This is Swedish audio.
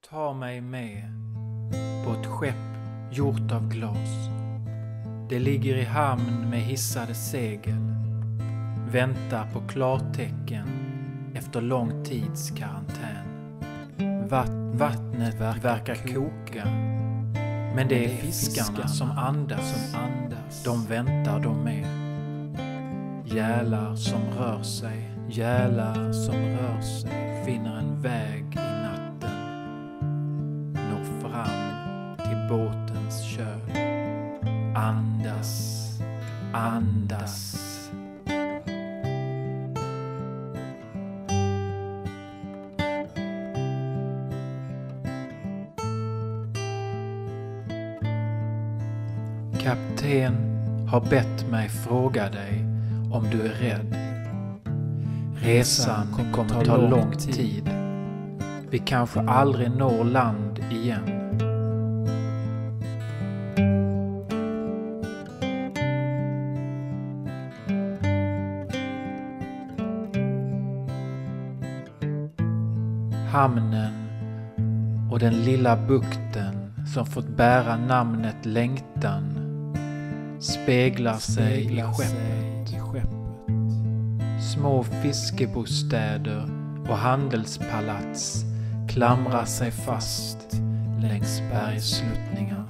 Ta mig med på ett skepp gjort av glas. Det ligger i hamn med hissade segel. Väntar på klartecken efter lång tids karantän. Vattnet verkar koka. Men det är fiskarna som andas. De väntar de med. Gälar som rör sig. Finner en väg i natten. Når fram till båtens köl. Andas. Kapten har bett mig fråga dig om du är rädd. Resan kommer ta lång tid. Vi kanske aldrig når land igen. Hamnen och den lilla bukten som fått bära namnet Längtan speglar sig i skeppet. Små fiskebostäder och handelspalats klamrar sig fast längs bergssluttningar.